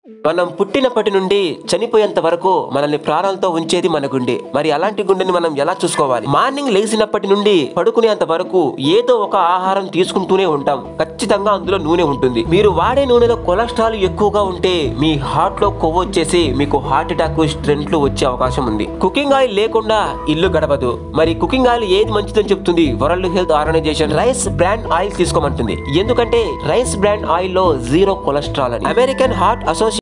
మనం పుట్టినప్పటి నుండి చనిపోయేంత వరకు మనల్ని ప్రాణాలతో ఉంచేది మన గుండె. మరి అలాంటి గుండెని మనం ఎలా చూసుకోవాలి? మార్నింగ్ లేచినప్పటి నుండి పడుకునేంత వరకు ఏదో ఒక ఆహారం తీసుకుంటూనే ఉంటాం. ఖచ్చితంగా అందులో నూనె ఉంటుంది. మీరు వాడే నూనెలో కొలెస్ట్రాల్ ఎక్కువగా ఉంటే మీ హార్ట్ లో కొవ్వు వచ్చేసి మీకు హార్ట్ అటాక్, స్ట్రెంట్లు వచ్చే అవకాశం ఉంది. కుకింగ్ ఆయిల్ లేకుండా ఇల్లు గడవదు. మరి కుకింగ్ ఆయిల్ ఏది మంచిదని చెప్తుంది world health organization? Rice brand oil తీసుకోమంటుంది. ఎందుకంటే రైస్ బ్రాండ్ ఆయిల్ లో జీరో కొలెస్ట్రాల్ అని. American heart association